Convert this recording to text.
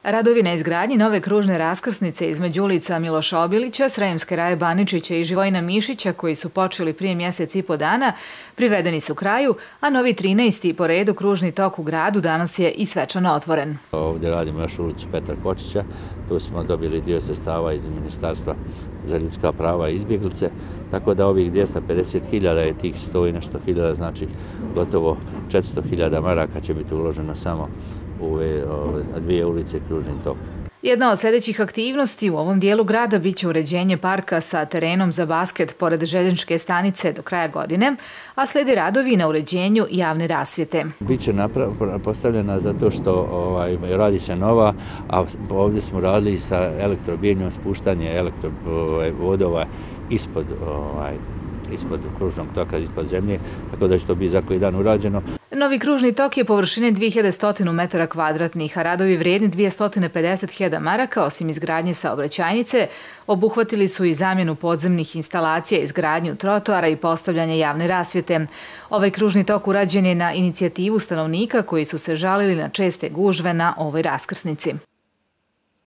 Radovi na izgradnji nove kružne raskrsnice između ulica Miloša Obilića, Sremske Raje Baničića i Živojina Mišića, koji su počeli prije mjesec i po dana, privedeni su kraju, a novi 13. po redu kružni tok u gradu danas je i svečano otvoren. Ovdje radimo još ulicu Petra Kočića, tu smo dobili dio sredstava iz Ministarstva za ljudska prava i izbjeglice, tako da ovih 250.000 je tih 100 i nešto hiljada, znači gotovo 400.000 maraka će biti uloženo samo u ove dvije ulice kružni tok. Jedna od sljedećih aktivnosti u ovom dijelu grada biće uređenje parka sa terenom za basket pored željezničke stanice do kraja godine, a slijedi radovi na uređenju javne rasvjete. Biće postavljena zato što radi se nova, a ovdje smo radili sa elektrobijenjom, spuštanje vodova ispod kružnog toka, ispod zemlje, tako da će to biti za koji dan urađeno. Novi kružni tok je površine 2100 metara kvadratnih, a radovi vrijedni 250.000 maraka, osim izgradnje saobraćajnice, obuhvatili su i zamjenu podzemnih instalacija, izgradnju trotoara i postavljanje javne rasvjete. Ovaj kružni tok urađen je na inicijativu stanovnika koji su se žalili na česte gužve na ovoj raskrsnici.